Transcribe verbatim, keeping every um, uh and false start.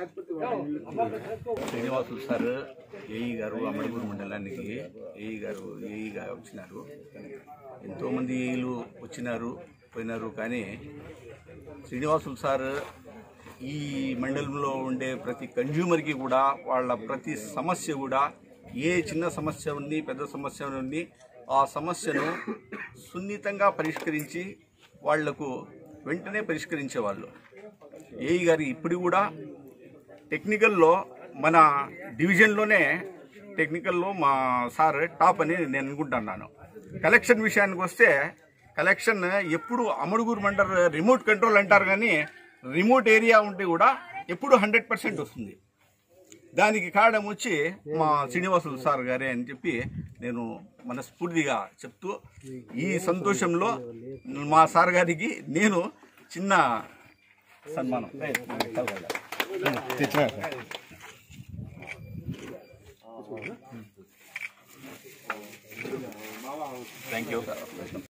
Srinivasulu sir AE గారు అమడగూరు మండలానికి AE గారు ఏఈగా వచ్చినారు. ఎంతోమంది ఏఈలు వచ్చినారు పోయినారు. కానీ శ్రీనివాసులు సార్ ఈ మండలంలో ఉండే ప్రతి కన్జ్యూమర్కి కూడా వాళ్ళ ప్రతి సమస్య కూడా ఏ చిన్న సమస్య ఉంది పెద్ద సమస్య ఉంది ఆ సమస్యను సున్నితంగా పరిష్కరించి వాళ్లకు వెంటనే పరిష్కరించేవాళ్ళు. ఏఈ గారు ఇప్పుడు కూడా టెక్నికల్లో మన డివిజన్లోనే టెక్నికల్లో మా సార్ టాప్ అని నేను అనుకుంటున్నాను. కలెక్షన్ విషయానికి వస్తే కలెక్షన్ ఎప్పుడు అమడుగూరు మండల్ రిమోట్ కంట్రోల్ అంటారు, కానీ రిమోట్ ఏరియా ఉంటే కూడా ఎప్పుడు హండ్రెడ్ పర్సెంట్ వస్తుంది. దానికి కారణం వచ్చి మా శ్రీనివాసులు సార్ గారే అని చెప్పి నేను మనస్ఫూర్తిగా చెప్తూ, ఈ సంతోషంలో మా సార్ గారికి నేను చిన్న సన్మానం థ్యాంక్ యూ.